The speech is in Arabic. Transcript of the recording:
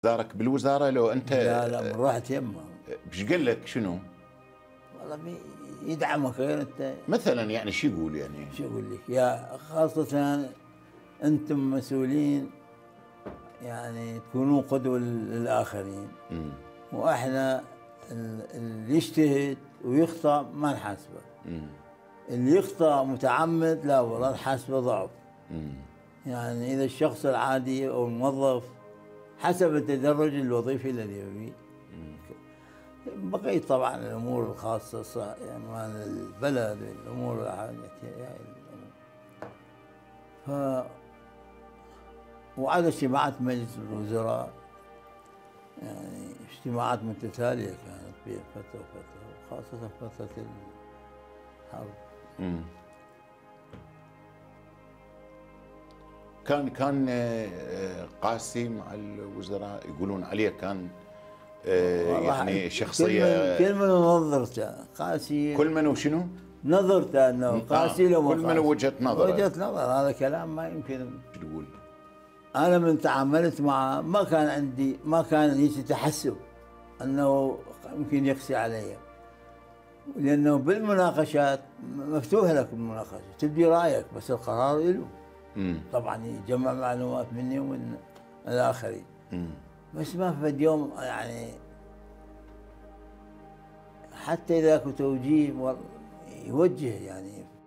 دارك بالوزاره لو انت؟ لا من رحت يمه. ايش قال لك شنو؟ والله يدعمك غير انت. مثلا يعني شو يقول يعني؟ شو اقول لك يا خاصة انتم مسؤولين، يعني تكونوا قدوة للآخرين. واحنا اللي يجتهد ويخطأ ما نحاسبه. اللي يخطأ متعمد لا والله نحاسبه ضعف. يعني إذا الشخص العادي أو الموظف حسب التدرج الوظيفي الذي يبيه. بقيت طبعا الأمور الخاصة يعني مع البلد الأمور يعني ف وعلى اجتماعات مجلس الوزراء، يعني اجتماعات متتالية كانت بين فترة وفترة، خاصة فترة الحرب. كان قاسي مع الوزراء، يقولون عليه كان يعني شخصية. كل من نظرته قاسي، كل من وشنو؟ نظرته انه قاسي لو كل من وجهة نظر. وجهة نظر، هذا كلام ما يمكن. تقول انا من تعاملت معه ما كان لي تحسب انه يمكن يقسي علي، لانه بالمناقشات مفتوحه لك المناقشه، تبدي رايك بس القرار له. طبعا يجمع معلومات مني ومن الاخرين. بس ما في يوم يعني حتى اذا كنت توجيه يوجه يعني